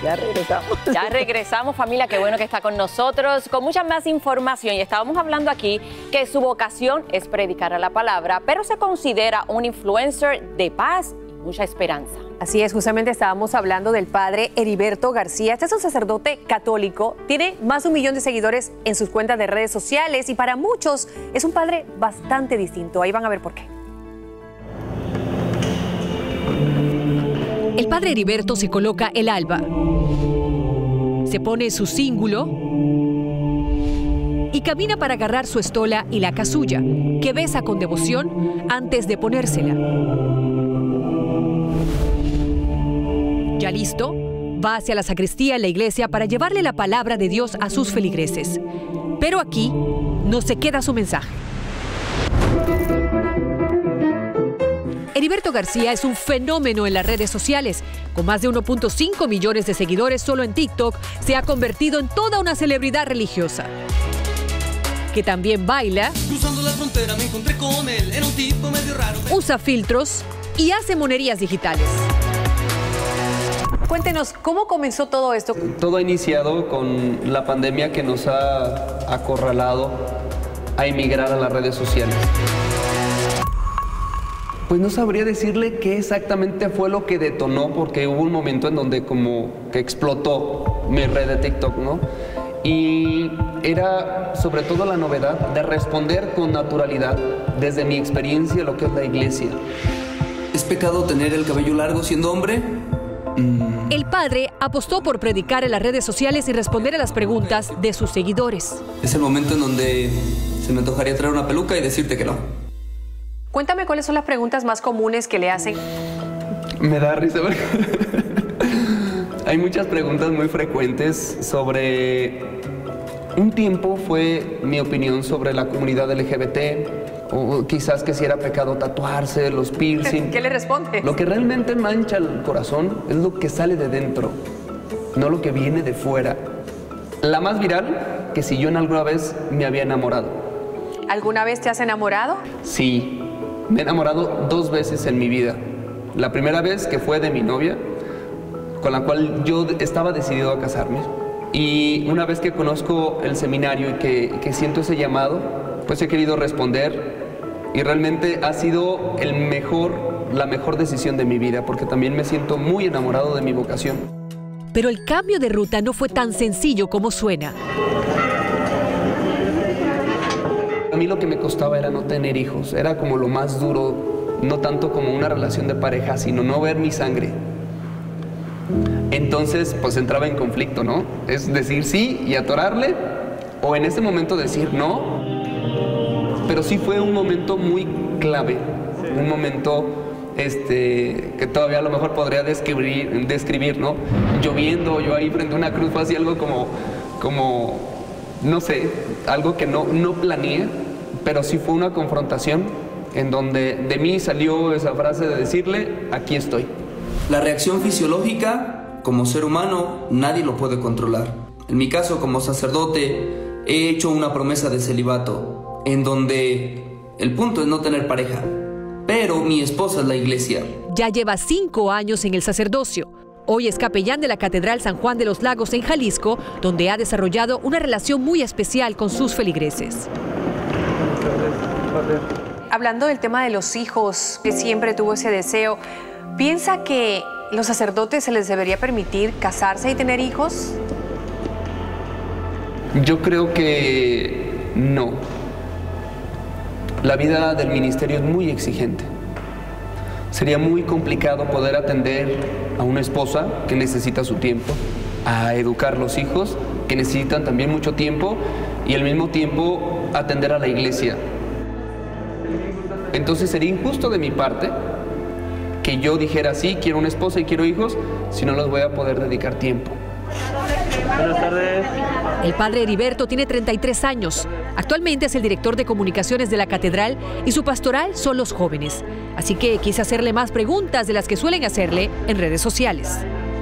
Ya regresamos. Ya regresamos, familia, qué bueno que está con nosotros, con mucha más información. Y estábamos hablando aquí que su vocación es predicar a la palabra, pero se considera un influencer de paz y mucha esperanza. Así es, justamente estábamos hablando del padre Heriberto García. Este es un sacerdote católico, tiene más de 1 millón de seguidores en sus cuentas de redes sociales y para muchos es un padre bastante distinto. Ahí van a ver por qué. El padre Heriberto se coloca el alba, se pone su cíngulo y camina para agarrar su estola y la casulla, que besa con devoción antes de ponérsela. Ya listo, va hacia la sacristía en la iglesia para llevarle la palabra de Dios a sus feligreses. Pero aquí no se queda su mensaje. Heriberto García es un fenómeno en las redes sociales. Con más de 1.5 millones de seguidores solo en TikTok, se ha convertido en toda una celebridad religiosa. Que también baila, cruzando la frontera me encontré con él, era un tipo medio raro. Usa filtros y hace monerías digitales. Cuéntenos, ¿cómo comenzó todo esto? Todo ha iniciado con la pandemia que nos ha acorralado a emigrar a las redes sociales. Pues no sabría decirle qué exactamente fue lo que detonó, porque hubo un momento en donde como que explotó mi red de TikTok, ¿no? Y era sobre todo la novedad de responder con naturalidad desde mi experiencia lo que es la iglesia. ¿Es pecado tener el cabello largo siendo hombre? El padre apostó por predicar en las redes sociales y responder a las preguntas de sus seguidores. Es el momento en donde se me antojaría traer una peluca y decirte que no. Cuéntame cuáles son las preguntas más comunes que le hacen. Me da risa porque hay muchas preguntas muy frecuentes sobre... Un tiempo fue mi opinión sobre la comunidad LGBT, o quizás que si era pecado tatuarse, los piercing. ¿Qué le responde? Lo que realmente mancha el corazón es lo que sale de dentro, no lo que viene de fuera. La más viral, que si yo en alguna vez me había enamorado. ¿Alguna vez te has enamorado? Sí, me he enamorado 2 veces en mi vida. La primera vez que fue de mi novia, con la cual yo estaba decidido a casarme. Y una vez que conozco el seminario y que siento ese llamado, pues he querido responder. Y realmente ha sido la mejor decisión de mi vida, porque también me siento muy enamorado de mi vocación. Pero el cambio de ruta no fue tan sencillo como suena. A mí lo que me costaba era no tener hijos, era como lo más duro, no tanto como una relación de pareja, sino no ver mi sangre. Entonces, pues entraba en conflicto, ¿no? Es decir sí y atorarle, o en ese momento decir no. Pero sí fue un momento muy clave, un momento que todavía a lo mejor podría describir, ¿no? Lloviendo, yo ahí frente a una cruz, fue así algo como no sé, algo que no planeé, pero sí fue una confrontación en donde de mí salió esa frase de decirle, aquí estoy. La reacción fisiológica, como ser humano, nadie lo puede controlar. En mi caso, como sacerdote, he hecho una promesa de celibato, en donde el punto es no tener pareja, pero mi esposa es la iglesia. Ya lleva 5 años en el sacerdocio. Hoy es capellán de la Catedral San Juan de los Lagos en Jalisco, donde ha desarrollado una relación muy especial con sus feligreses. Hablando del tema de los hijos, que siempre tuvo ese deseo, ¿piensa que los sacerdotes se les debería permitir casarse y tener hijos? Yo creo que no. La vida del ministerio es muy exigente. Sería muy complicado poder atender a una esposa que necesita su tiempo, a educar los hijos que necesitan también mucho tiempo y al mismo tiempo atender a la iglesia. Entonces sería injusto de mi parte que yo dijera sí, quiero una esposa y quiero hijos, si no los voy a poder dedicar tiempo. Buenas tardes. El padre Heriberto tiene 33 años. Actualmente es el director de comunicaciones de la catedral y su pastoral son los jóvenes. Así que quise hacerle más preguntas de las que suelen hacerle en redes sociales.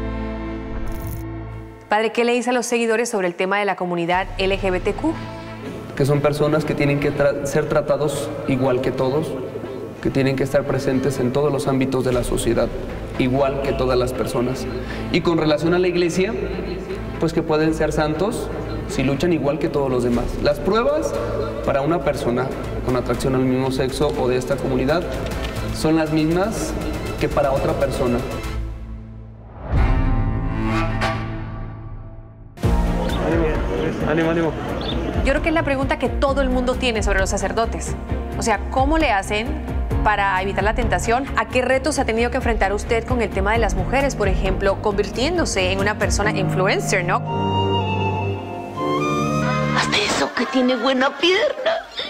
Padre, ¿qué le dice a los seguidores sobre el tema de la comunidad LGBTQ? Que son personas que tienen que ser tratados igual que todos, que tienen que estar presentes en todos los ámbitos de la sociedad, igual que todas las personas. Y con relación a la iglesia, pues que pueden ser santos si luchan igual que todos los demás. Las pruebas para una persona con atracción al mismo sexo o de esta comunidad son las mismas que para otra persona. Ánimo, ánimo. Yo creo que es la pregunta que todo el mundo tiene sobre los sacerdotes. O sea, ¿cómo le hacen para evitar la tentación? ¿A qué retos se ha tenido que enfrentar usted con el tema de las mujeres, por ejemplo, convirtiéndose en una persona influencer, ¿no? Hasta eso que tiene buena pierna.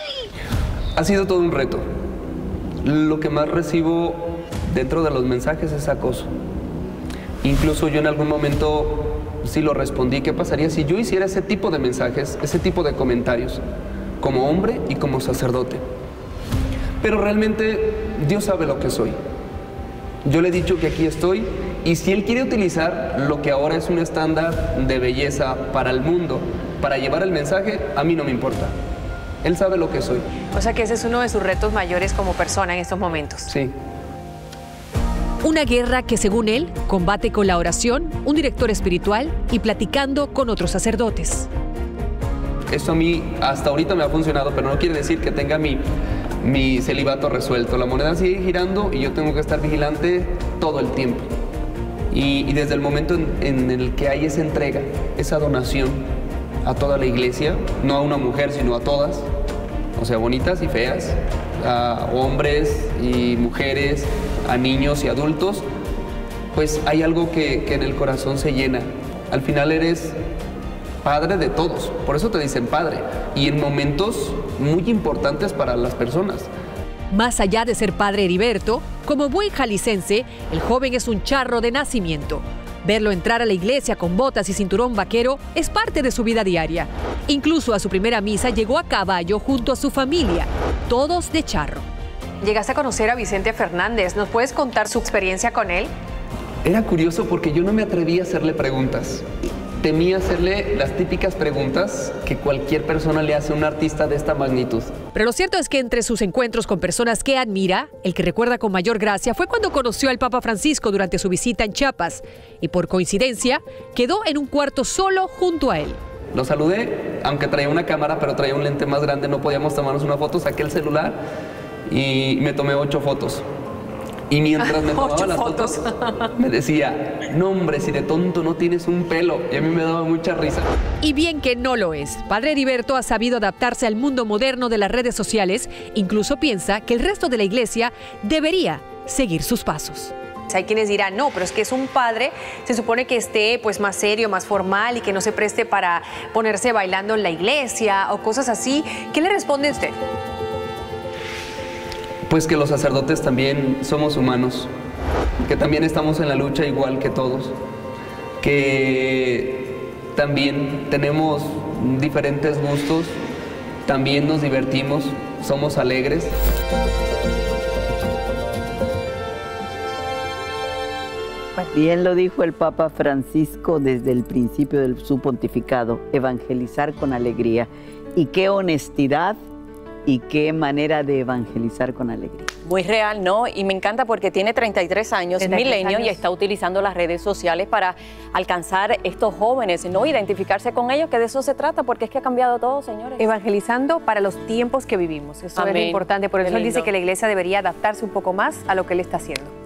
Ha sido todo un reto. Lo que más recibo dentro de los mensajes es acoso. Incluso yo en algún momento sí lo respondí. ¿Qué pasaría si yo hiciera ese tipo de mensajes, ese tipo de comentarios, como hombre y como sacerdote? Pero realmente Dios sabe lo que soy. Yo le he dicho que aquí estoy, y si Él quiere utilizar lo que ahora es un estándar de belleza para el mundo, para llevar el mensaje, a mí no me importa. Él sabe lo que soy. O sea que ese es uno de sus retos mayores como persona en estos momentos. Sí. Una guerra que, según él, combate con la oración, un director espiritual y platicando con otros sacerdotes. Esto a mí hasta ahorita me ha funcionado, pero no quiere decir que tenga mi celibato resuelto. La moneda sigue girando y yo tengo que estar vigilante todo el tiempo. Y desde el momento en el que hay esa entrega, esa donación a toda la iglesia, no a una mujer, sino a todas, o sea, bonitas y feas, a hombres y mujeres, a niños y adultos, pues hay algo que en el corazón se llena. Al final eres padre de todos, por eso te dicen padre, y en momentos muy importantes para las personas. Más allá de ser padre Heriberto, como buen jaliscense, el joven es un charro de nacimiento. Verlo entrar a la iglesia con botas y cinturón vaquero es parte de su vida diaria. Incluso a su primera misa llegó a caballo junto a su familia, todos de charro. Llegaste a conocer a Vicente Fernández. ¿Nos puedes contar su experiencia con él? Era curioso porque yo no me atreví a hacerle preguntas. Temía hacerle las típicas preguntas que cualquier persona le hace a un artista de esta magnitud. Pero lo cierto es que entre sus encuentros con personas que admira, el que recuerda con mayor gracia fue cuando conoció al Papa Francisco durante su visita en Chiapas y por coincidencia quedó en un cuarto solo junto a él. Lo saludé, aunque traía una cámara, pero traía un lente más grande, no podíamos tomarnos una foto, saqué el celular y me tomé 8 fotos. Y mientras me tomaba las fotos, me decía, no hombre, si de tonto no tienes un pelo. Y a mí me daba mucha risa. Y bien que no lo es. Padre Heriberto ha sabido adaptarse al mundo moderno de las redes sociales. Incluso piensa que el resto de la iglesia debería seguir sus pasos. Hay quienes dirán, no, pero es que es un padre, se supone que esté pues más serio, más formal y que no se preste para ponerse bailando en la iglesia o cosas así. ¿Qué le responde usted? Pues que los sacerdotes también somos humanos, que también estamos en la lucha igual que todos, que también tenemos diferentes gustos, también nos divertimos, somos alegres. Bien lo dijo el Papa Francisco desde el principio de su pontificado, evangelizar con alegría. Y qué honestidad y qué manera de evangelizar con alegría. Muy real, ¿no? Y me encanta porque tiene 33 años, 33 milenio, años. y está utilizando las redes sociales para alcanzar estos jóvenes, ¿no? Identificarse con ellos, que de eso se trata, porque es que ha cambiado todo, señores. Evangelizando para los tiempos que vivimos. Eso es lo Amén. importante. Por Qué eso él dice lindo. que la iglesia debería adaptarse un poco más a lo que él está haciendo.